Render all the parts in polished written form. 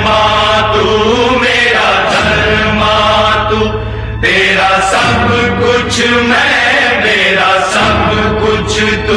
तू मेरा धर्मा, तू तेरा सब कुछ मैं, मेरा सब कुछ तू।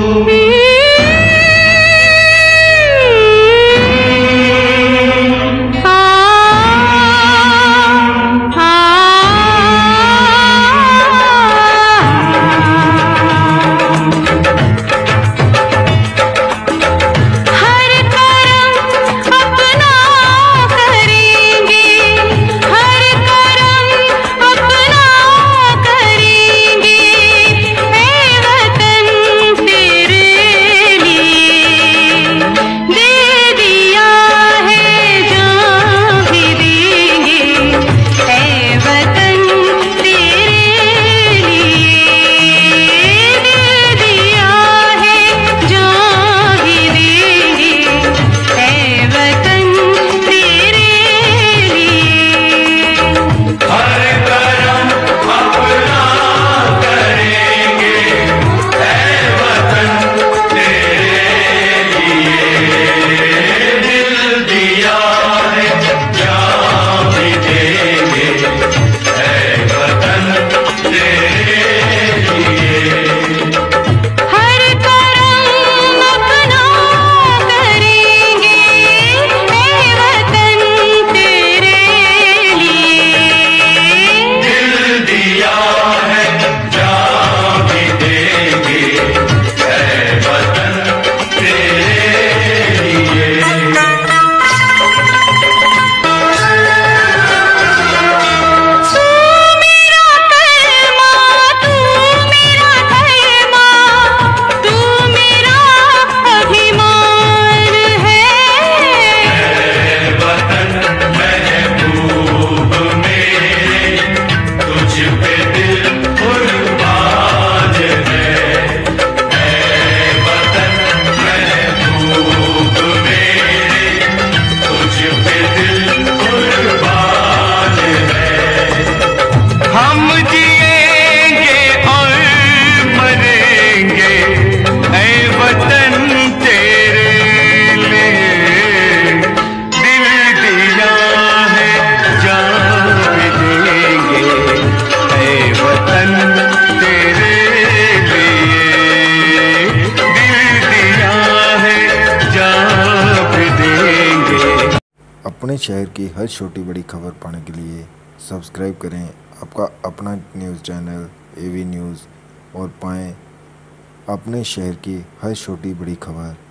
अपने शहर की हर छोटी बड़ी खबर पाने के लिए सब्सक्राइब करें आपका अपना न्यूज़ चैनल AV न्यूज़ और पाएं अपने शहर की हर छोटी बड़ी खबर।